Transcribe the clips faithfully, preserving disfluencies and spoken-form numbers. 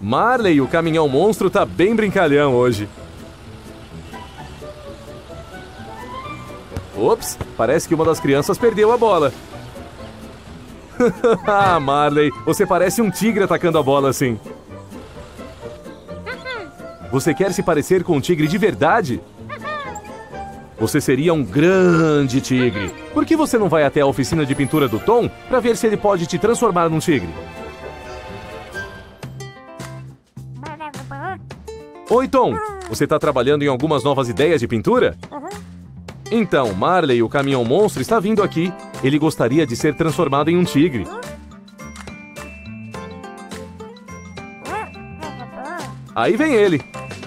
Marley, o caminhão monstro, tá bem brincalhão hoje. Ops, parece que uma das crianças perdeu a bola. Ah, Marley, você parece um tigre atacando a bola assim. Você quer se parecer com um tigre de verdade? Você seria um grande tigre. Por que você não vai até a oficina de pintura do Tom para ver se ele pode te transformar num tigre? Oi, Tom. Você tá trabalhando em algumas novas ideias de pintura? Então, Marley, o caminhão monstro, está vindo aqui. Ele gostaria de ser transformado em um tigre. Aí vem ele.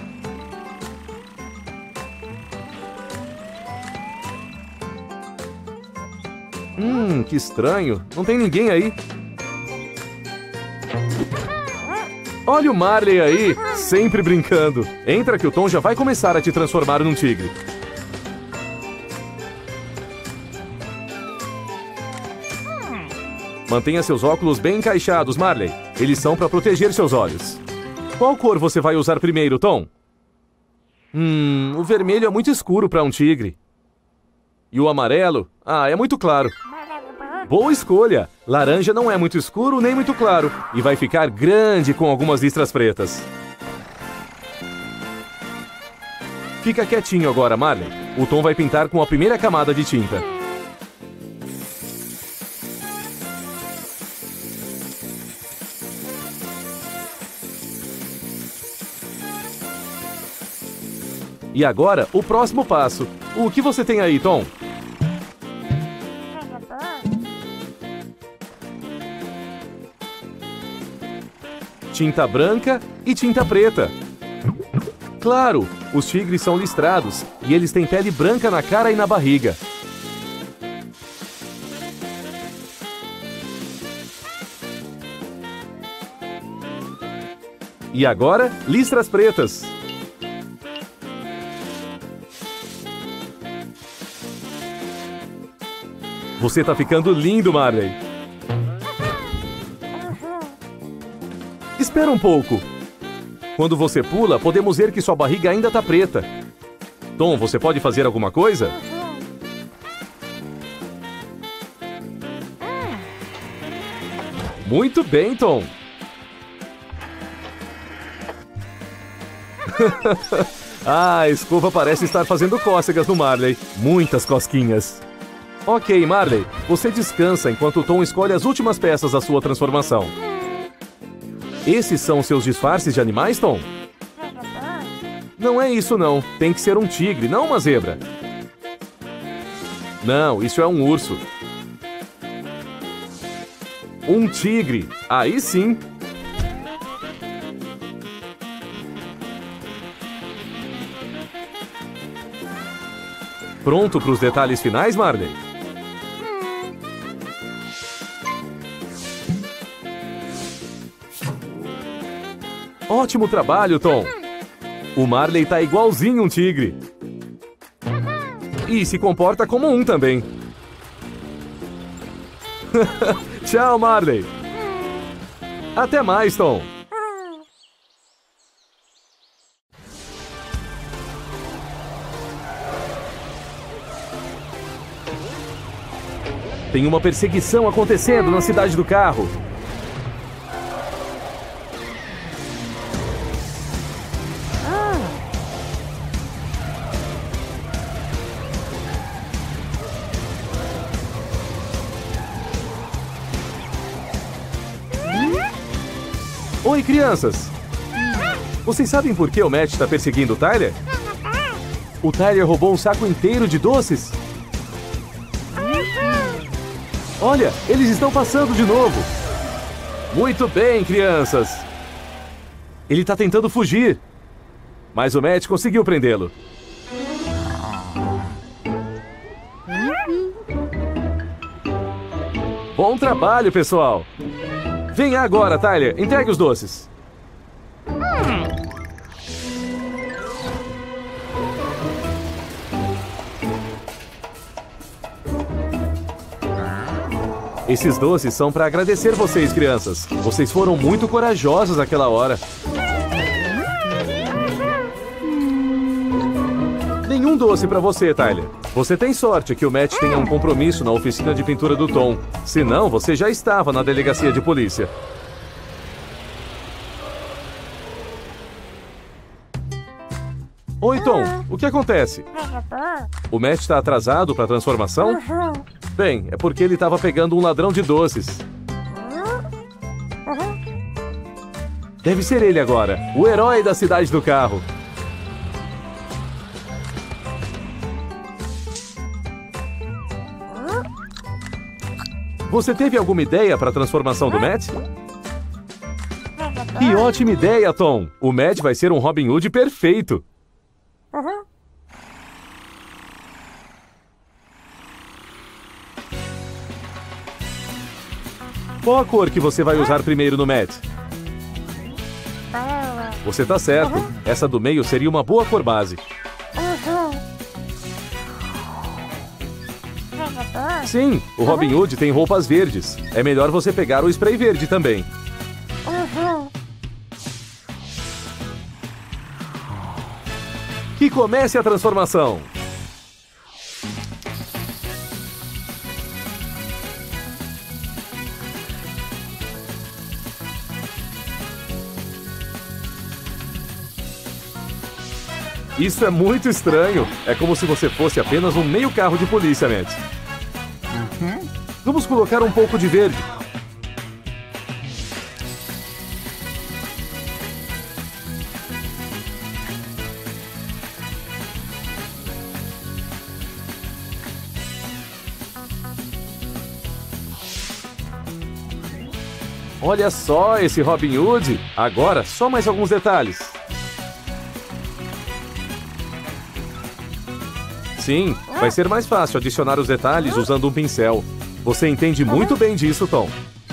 Hum, que estranho. Não tem ninguém aí. Olha o Marley aí, sempre brincando. Entra que o Tom já vai começar a te transformar num tigre. Mantenha seus óculos bem encaixados, Marley. Eles são para proteger seus olhos. Qual cor você vai usar primeiro, Tom? Hum, o vermelho é muito escuro para um tigre. E o amarelo? Ah, é muito claro. Boa escolha! Laranja não é muito escuro nem muito claro. E vai ficar grande com algumas listras pretas. Fica quietinho agora, Marley. O Tom vai pintar com a primeira camada de tinta. E agora, o próximo passo. O que você tem aí, Tom? Tinta branca e tinta preta. Claro, os tigres são listrados e eles têm pele branca na cara e na barriga. E agora, listras pretas. Você tá ficando lindo, Marley. Espera um pouco. Quando você pula, podemos ver que sua barriga ainda tá preta. Tom, você pode fazer alguma coisa? Muito bem, Tom. Ah, a escova parece estar fazendo cócegas no Marley. Muitas cosquinhas. Ok, Marley. Você descansa enquanto o Tom escolhe as últimas peças da sua transformação. Esses são seus disfarces de animais, Tom? Não é isso, não. Tem que ser um tigre, não uma zebra. Não, isso é um urso. Um tigre. Aí sim. Pronto para os detalhes finais, Marley? Ótimo trabalho, Tom. O Marley tá igualzinho um tigre. E se comporta como um também. Tchau, Marley. Até mais, Tom. Tem uma perseguição acontecendo na cidade do carro. Oi, crianças! Vocês sabem por que o Matt está perseguindo o Tyler? O Tyler roubou um saco inteiro de doces? Olha, eles estão passando de novo! Muito bem, crianças! Ele está tentando fugir, mas o Matt conseguiu prendê-lo. Bom trabalho, pessoal! Venha agora, Tyler. Entregue os doces. Esses doces são para agradecer vocês, crianças. Vocês foram muito corajosos naquela hora. Nenhum doce para você, Tyler. Você tem sorte que o Matt tenha um compromisso na oficina de pintura do Tom. Senão, você já estava na delegacia de polícia. Oi, Tom. O que acontece? O Matt está atrasado para a transformação? Bem, é porque ele estava pegando um ladrão de doces. Deve ser ele agora, o herói da cidade do carro. Você teve alguma ideia para a transformação do Matt? Que ótima ideia, Tom! O Matt vai ser um Robin Hood perfeito. Qual a cor que você vai usar primeiro no Matt? Você tá certo. Essa do meio seria uma boa cor base. Sim, o Robin Hood tem roupas verdes. É melhor você pegar o spray verde também. Que comece a transformação. Isso é muito estranho. É como se você fosse apenas um meio carro de polícia, Matt. Uhum. Vamos colocar um pouco de verde. Olha só esse Robin Hood. Agora, só mais alguns detalhes. Sim, vai ser mais fácil adicionar os detalhes usando um pincel. Você entende muito bem disso, Tom.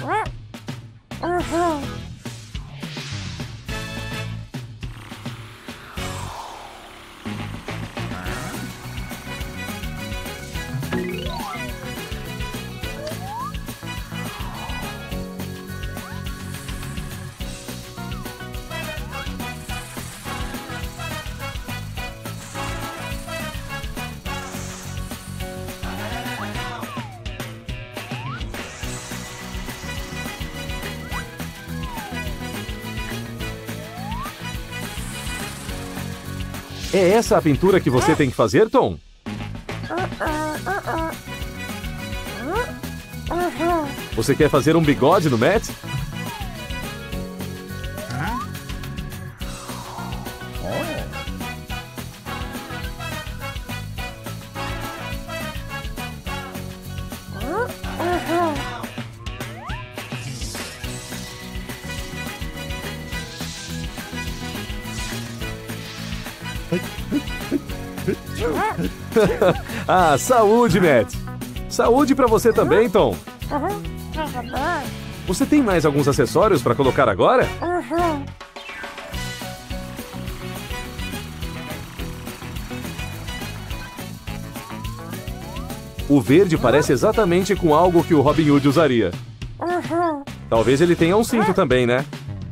É essa a pintura que você tem que fazer, Tom? Você quer fazer um bigode no Matt? Ah, saúde, Matt. Saúde pra você também, Tom. Você tem mais alguns acessórios pra colocar agora? O verde parece exatamente com algo que o Robin Hood usaria. Talvez ele tenha um cinto também, né?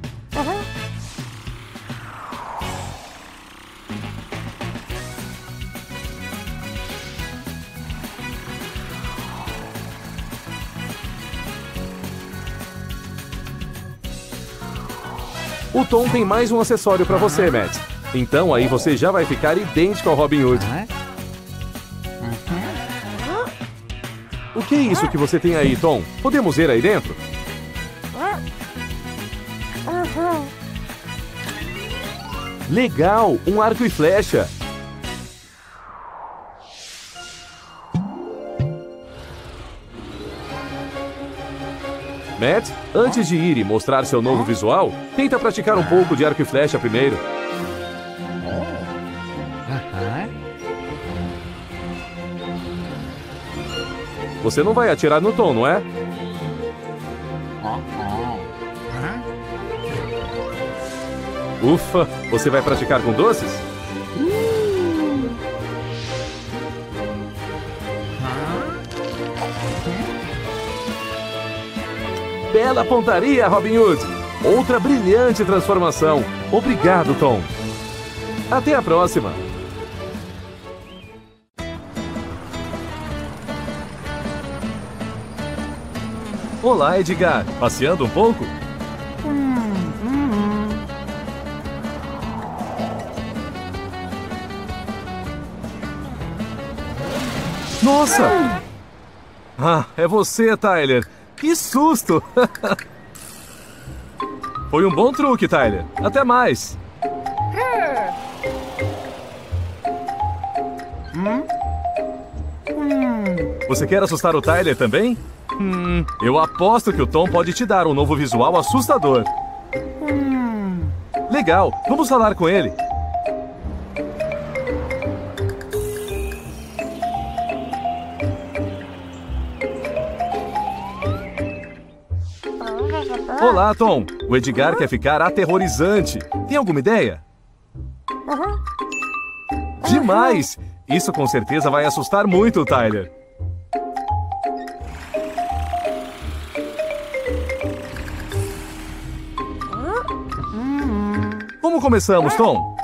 O Tom tem mais um acessório pra você, Matt. Então aí você já vai ficar idêntico ao Robin Hood. O que é isso que você tem aí, Tom? Podemos ver aí dentro? Legal! Um arco e flecha! Matt, antes de ir e mostrar seu novo visual, tenta praticar um pouco de arco e flecha primeiro. Você não vai atirar no Tom, não é? Ufa, você vai praticar com doces? bela pontaria, Robin Hood! Outra brilhante transformação. Obrigado, Tom. Até a próxima. Olá, Edgar. Passeando um pouco? Nossa! Ah, é você, Tyler. Que susto! Foi um bom truque, Tyler. Até mais. Você quer assustar o Tyler também? Hum, eu aposto que o Tom pode te dar um novo visual assustador. Legal, vamos falar com ele. Olá, Tom. O Edgar quer ficar aterrorizante. Tem alguma ideia? Demais! Isso com certeza vai assustar muito o Tyler. Como começamos, Tom?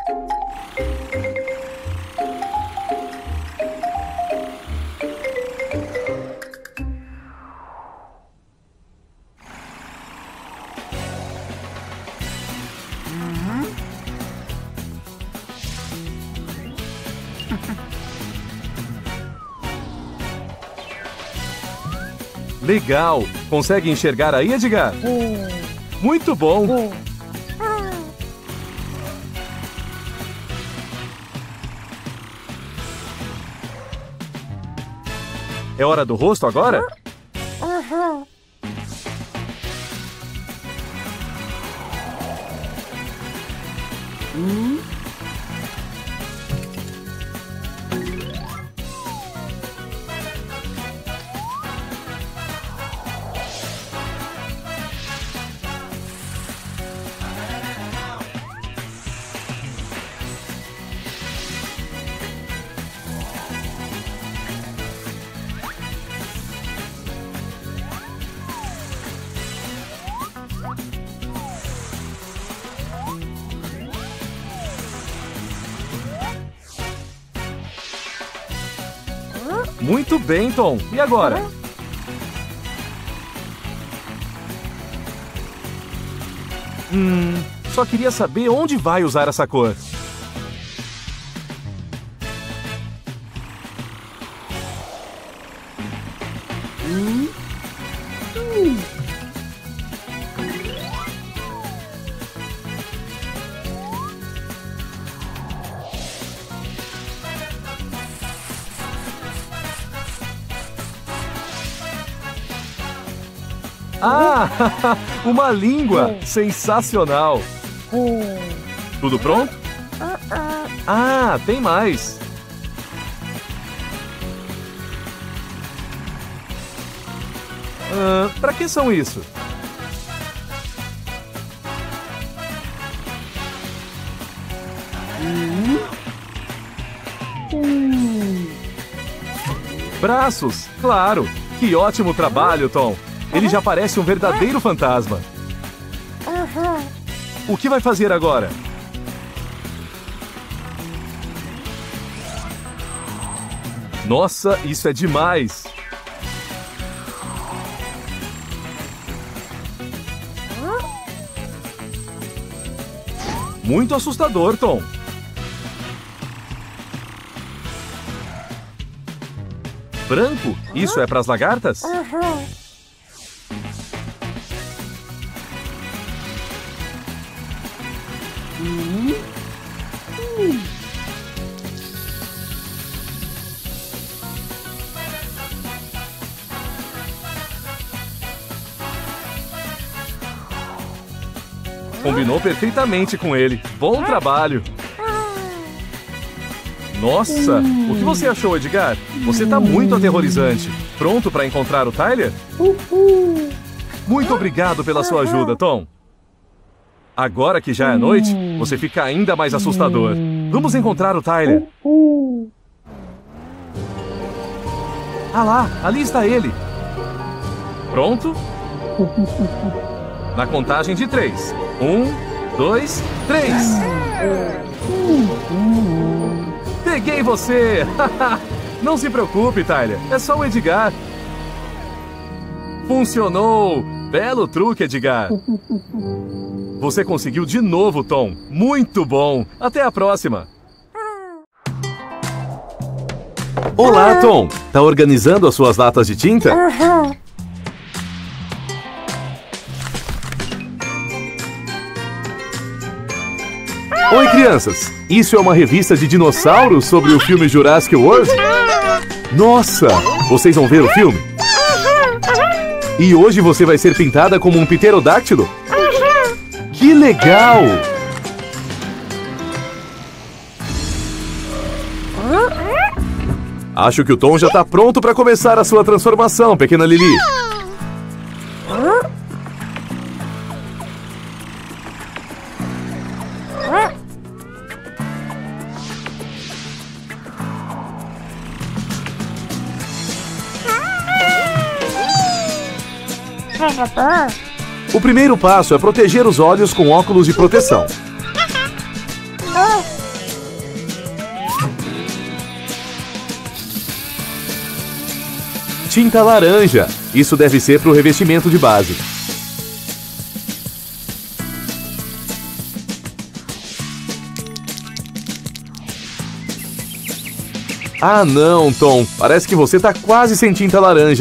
Legal! Consegue enxergar aí, Edgar? Muito bom! É hora do rosto agora? Muito bem, Tom. E agora? Hum, só queria saber onde vai usar essa cor. Hum. Hum. Ah, uma língua! Sensacional! Tudo pronto? Ah, tem mais! Ah, pra que são isso? Braços, claro! Que ótimo trabalho, Tom! Ele já parece um verdadeiro fantasma. O que vai fazer agora? Nossa, isso é demais! Muito assustador, Tom. Branco? Isso é para as lagartas? Combinou perfeitamente com ele. Bom trabalho. Nossa, o que você achou, Edgar? Você tá muito aterrorizante. Pronto para encontrar o Tyler? Muito obrigado pela sua ajuda, Tom. Agora que já é noite, você fica ainda mais assustador. Vamos encontrar o Tyler. Ah lá, ali está ele. Pronto? Na contagem de três. Um, dois, três. Peguei você! Não se preocupe, Tyler. É só o Edgar. Funcionou! Belo truque, Edgar. Você conseguiu de novo, Tom. Muito bom. Até a próxima. Olá, Tom. Tá organizando as suas latas de tinta? Oi, crianças. Isso é uma revista de dinossauros sobre o filme Jurassic World? Nossa! Vocês vão ver o filme? E hoje você vai ser pintada como um pterodáctilo? Que legal! Acho que o Tom já está pronto para começar a sua transformação, pequena Lily. O primeiro passo é proteger os olhos com óculos de proteção. Tinta laranja. Isso deve ser para o revestimento de base. Ah, não, Tom. Parece que você tá quase sem tinta laranja.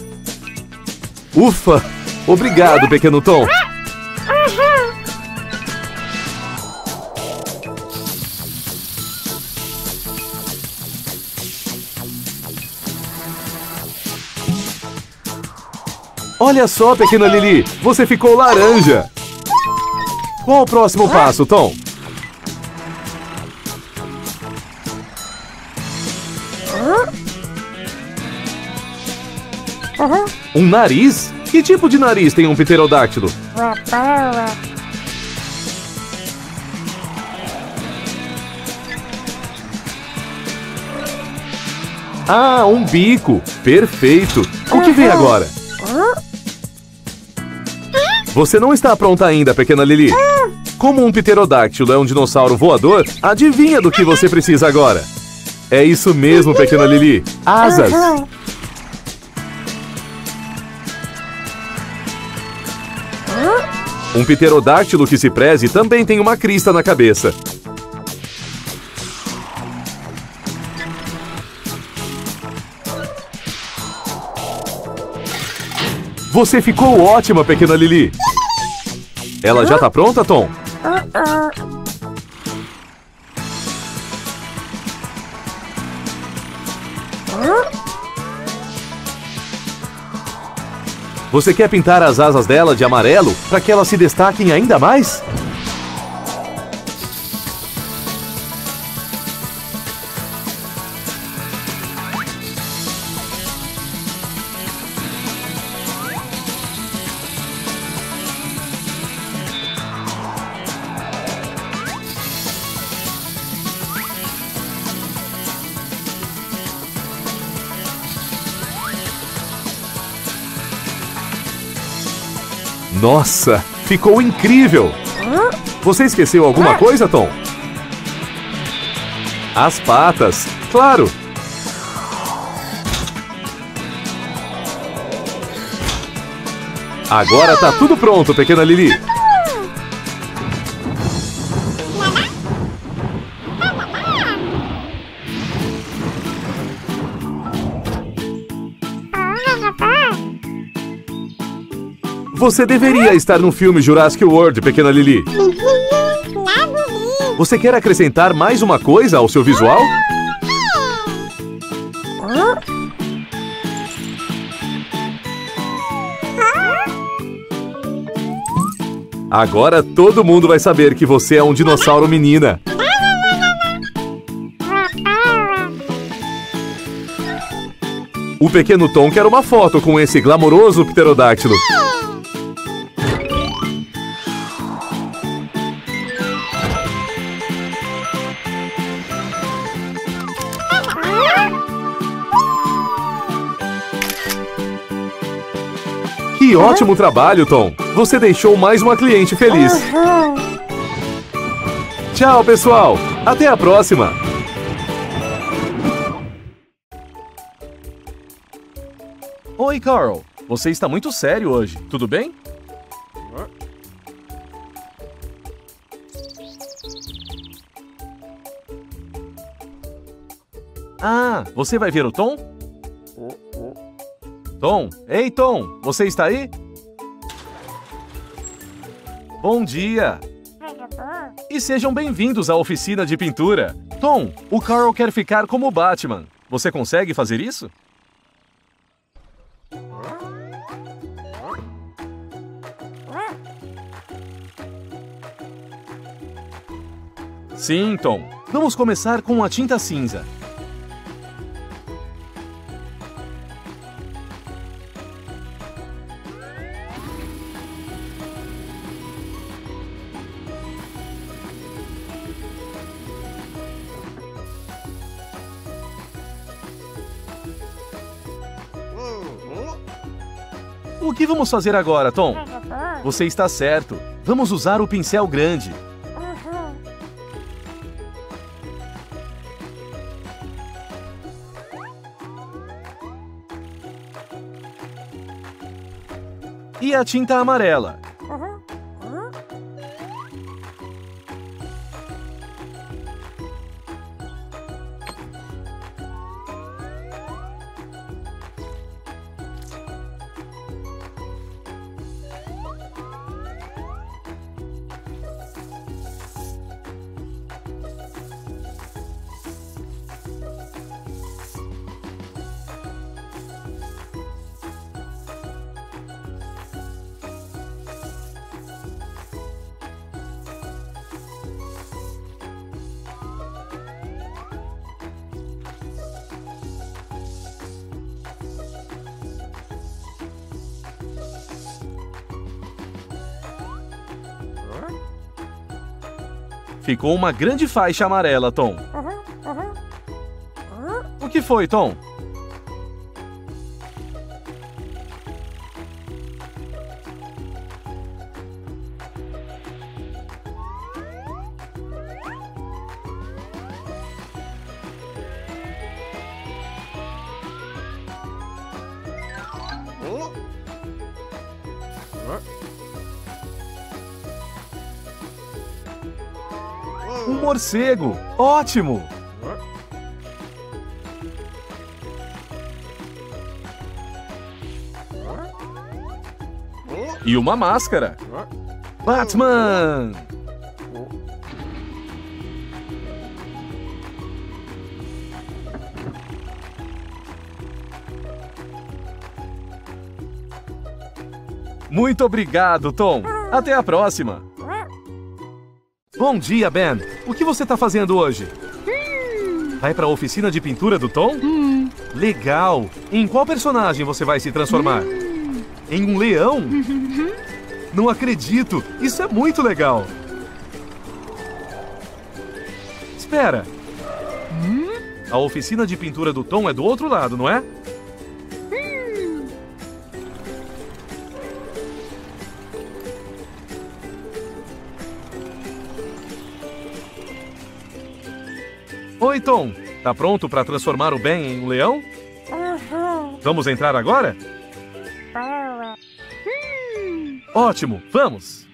Ufa! Obrigado, pequeno Tom. Olha só, pequena Lily. Você ficou laranja. Qual o próximo passo, Tom? Um nariz? Que tipo de nariz tem um pterodáctilo? Ah, um bico. Perfeito. O que vem agora? Você não está pronta ainda, pequena Lily. Como um pterodáctilo é um dinossauro voador, adivinha do que você precisa agora? É isso mesmo, pequena Lily. Asas. Um pterodáctilo que se preze também tem uma crista na cabeça. Você ficou ótima, pequena Lily. Ela já tá pronta, Tom? Você quer pintar as asas dela de amarelo para que elas se destaquem ainda mais? Nossa, ficou incrível! Você esqueceu alguma coisa, Tom? As patas, claro! Agora tá tudo pronto, pequena Lily. Você deveria estar no filme Jurassic World, pequena Lily. Você quer acrescentar mais uma coisa ao seu visual? Agora todo mundo vai saber que você é um dinossauro menina. O pequeno Tom quer uma foto com esse glamouroso pterodáctilo. Que Que ótimo trabalho, Tom! Você deixou mais uma cliente feliz. Tchau, pessoal! Até a próxima! Oi, Carl. Você está muito sério hoje. Tudo bem? Ah, você vai ver o Tom? Tom? Ei, Tom! Você está aí? Bom dia! E sejam bem-vindos à oficina de pintura. Tom, o Carl quer ficar como o Batman. Você consegue fazer isso? Sim, Tom. Vamos começar com a tinta cinza. O que vamos fazer agora, Tom? Você está certo. Vamos usar o pincel grande. E a tinta amarela. Ficou uma grande faixa amarela, Tom. O que foi, Tom? Um morcego! Ótimo! E uma máscara! Batman! Muito obrigado, Tom! Até a próxima! Bom dia, Ben! O que você está fazendo hoje? Vai para a oficina de pintura do Tom? Legal! Em qual personagem você vai se transformar? Em um leão? Não acredito! Isso é muito legal! Espera! A oficina de pintura do Tom é do outro lado, não é? Oi, Tom. Tá pronto para transformar o Ben em um leão? Vamos entrar agora? Ótimo, vamos!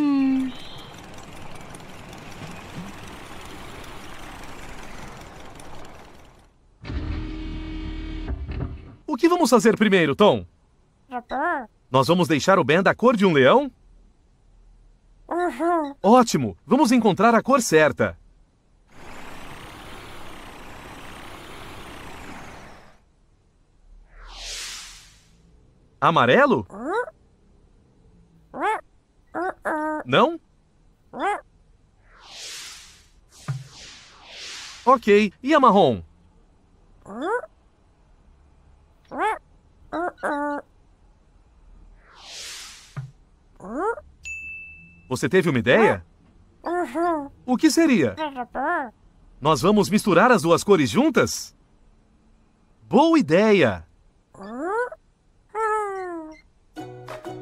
O que vamos fazer primeiro, Tom? Nós vamos deixar o Ben da cor de um leão? Ótimo! Vamos encontrar a cor certa. Amarelo? Não? Ok, e a marrom? Você teve uma ideia? O que seria? Nós vamos misturar as duas cores juntas? Boa ideia!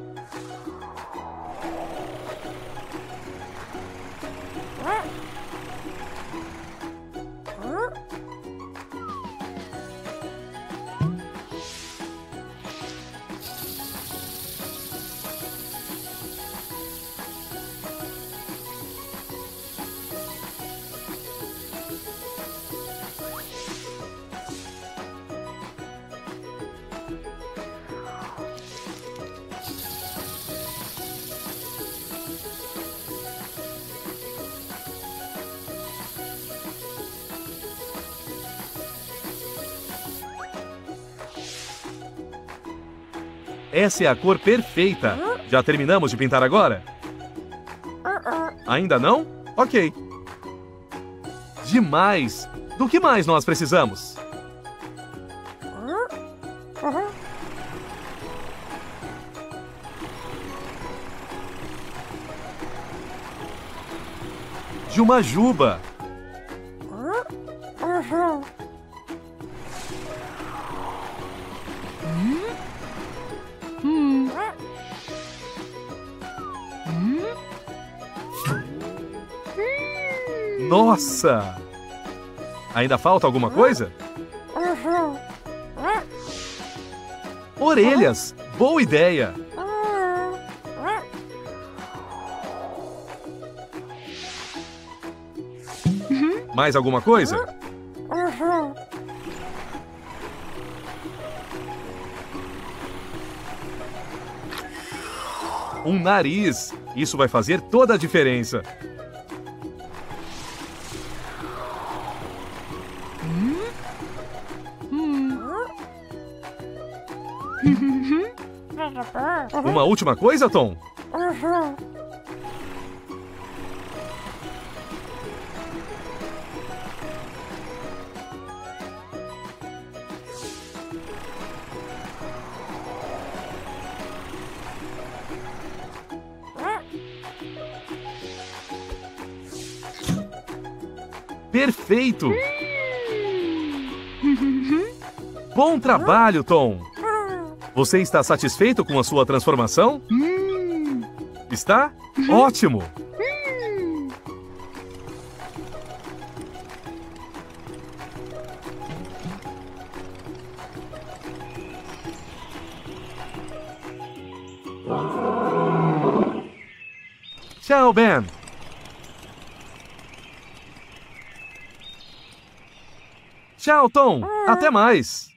essa é a cor perfeita. Já terminamos de pintar agora? Ainda não? Ok. Demais! Do que mais nós precisamos? De uma juba. Nossa! Ainda falta alguma coisa? Orelhas! Boa ideia! Mais alguma coisa? Um nariz! Isso vai fazer toda a diferença. Uma última coisa, Tom? Perfeito! Bom trabalho, Tom! Você está satisfeito com a sua transformação? Está? Ótimo! Tchau, Ben! Tchau, Tom! Até mais!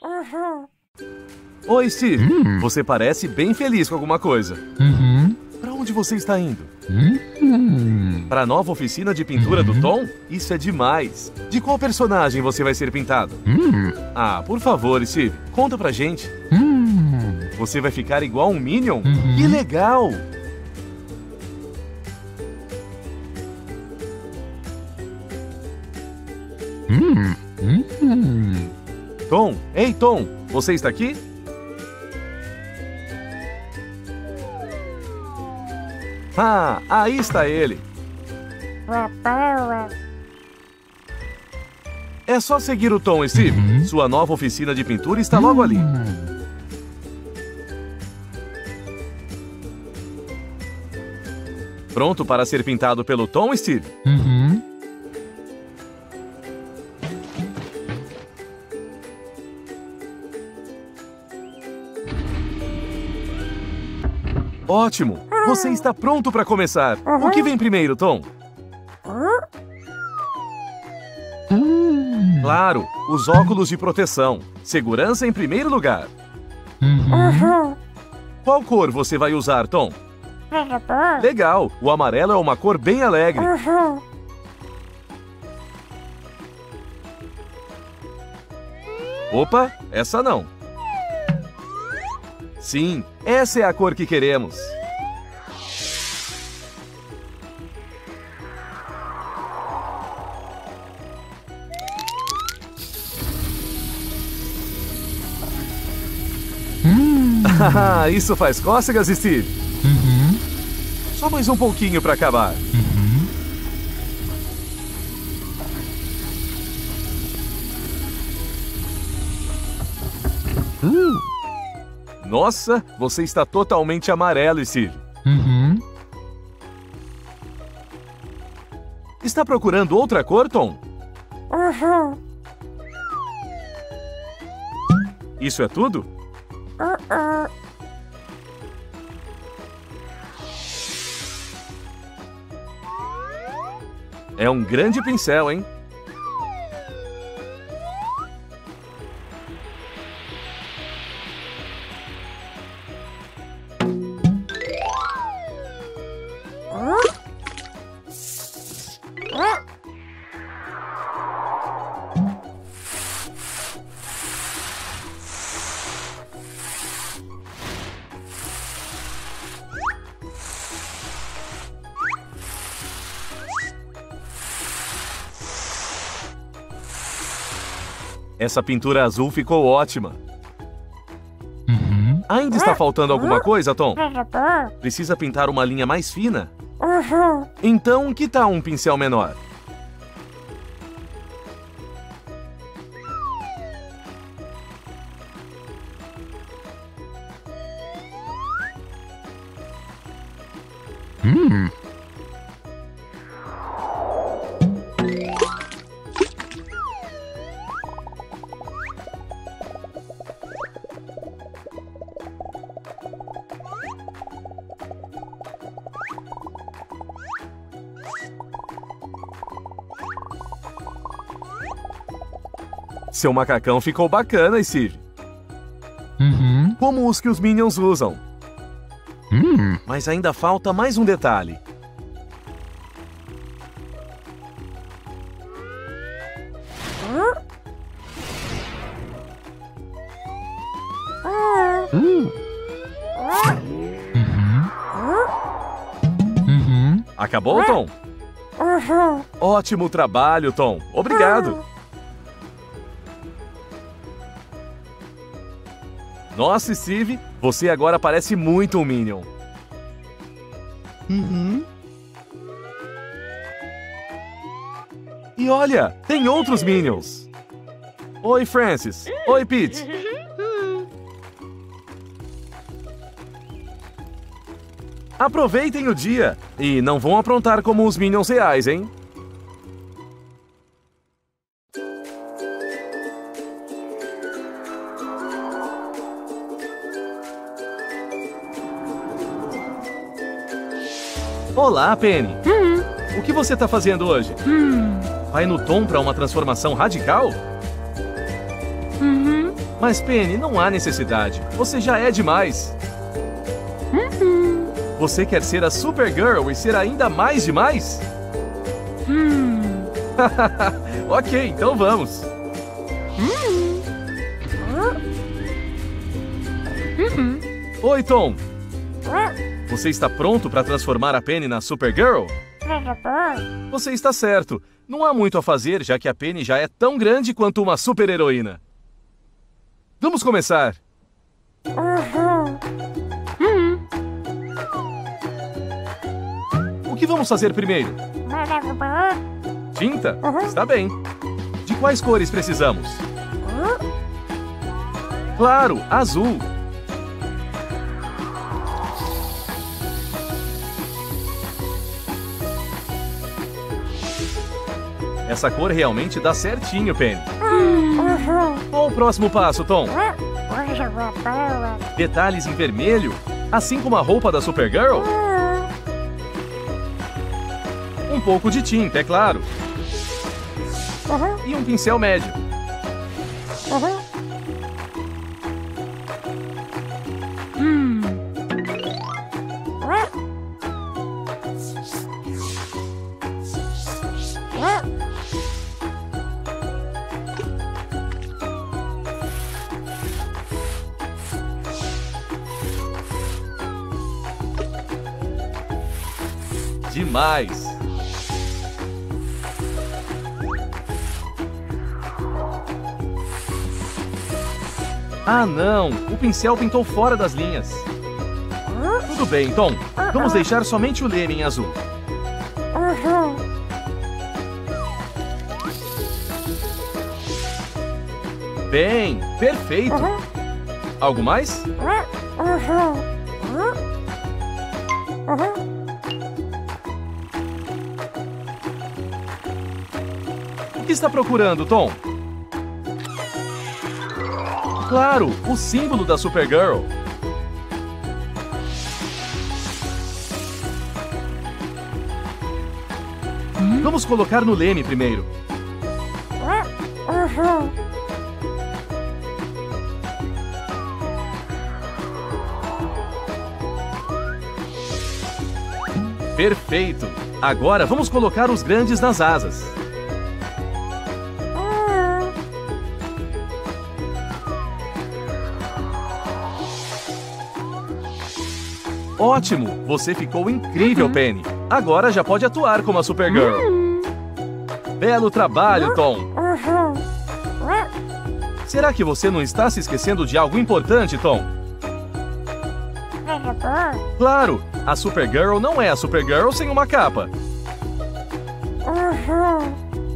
Oi, Steve. Hum. Você parece bem feliz com alguma coisa. Uhum. Para onde você está indo? Uhum. Para a nova oficina de pintura uhum. do Tom? Isso é demais. De qual personagem você vai ser pintado? Uhum. Ah, por favor, Steve, conta pra gente. Uhum. Você vai ficar igual um Minion? Uhum. Que legal! Uhum. Uhum. Tom, ei, Tom, você está aqui? Ah, aí está ele. É só seguir o Tom, Steve. Uhum. Sua nova oficina de pintura está logo ali. Uhum. Pronto para ser pintado pelo Tom, Steve? Uhum. Ótimo! Você está pronto para começar. O que vem primeiro, Tom? Claro, os óculos de proteção. Segurança em primeiro lugar. Qual cor você vai usar, Tom? Legal! O amarelo é uma cor bem alegre. Opa, essa não. Sim, essa é a cor que queremos. Hum. Isso faz cócegas, Steve? Uhum. Só mais um pouquinho para acabar. Uhum. Uh. Nossa, você está totalmente amarelo, Steve. Uhum. Está procurando outra cor, Tom? Uhum. Isso é tudo? Uh-uh. É um grande pincel, hein? Essa pintura azul ficou ótima. Uhum. Ainda está faltando alguma coisa, Tom? Precisa pintar uma linha mais fina? Então, que tal um pincel menor? Hum. Seu macacão ficou bacana, Steve. Uhum. Como os que os Minions usam. Hum. Mas ainda falta mais um detalhe. Uh. Uhum. Uhum. Acabou, Tom? Ótimo trabalho, Tom. Obrigado. Nossa, Steve, você agora parece muito um Minion. Uhum. E olha, tem outros Minions. Oi, Francis. Oi, Pete. Aproveitem o dia e não vão aprontar como os Minions reais, hein? Olá, Penny. Hum. O que você tá fazendo hoje? Hum. Vai no Tom para uma transformação radical? Uhum. Mas, Penny, não há necessidade. Você já é demais. Uhum. Você quer ser a Supergirl e ser ainda mais demais? Hum. Ok, então vamos. Hum. Uhum. Oi, Tom. Você está pronto para transformar a Penny na Supergirl? Você está certo. Não há muito a fazer, já que a Penny já é tão grande quanto uma super-heroína. Vamos começar. Uhum. O que vamos fazer primeiro? Tinta? Está bem. De quais cores precisamos? Claro, azul. Essa cor realmente dá certinho, Penny. Qual o próximo passo, Tom? Detalhes em vermelho, assim como a roupa da Supergirl? Um pouco de tinta, é claro. E um pincel médio. Hum. Demais! Ah, não! O pincel pintou fora das linhas. Tudo bem, Tom. Vamos deixar somente o leme em azul. Bem, perfeito! Algo mais? O que está procurando, Tom? Claro, o símbolo da Supergirl. Vamos colocar no leme primeiro. Perfeito! Agora vamos colocar os grandes nas asas. Ótimo! Você ficou incrível, Penny. Agora já pode atuar como a Supergirl. Belo trabalho, Tom. Será que você não está se esquecendo de algo importante, Tom? Claro! A Supergirl não é a Supergirl sem uma capa. Uhum.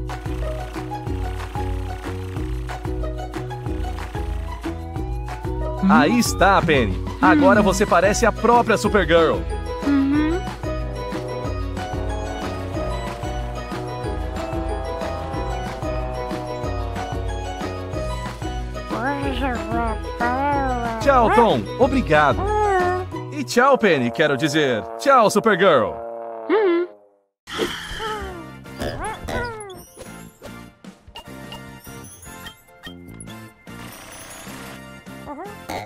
Aí está, Penny. Agora você parece a própria Supergirl. Uhum. Tchau, Tom. Obrigado. E tchau, Penny, quero dizer. Tchau, Supergirl. Uhum. Uhum.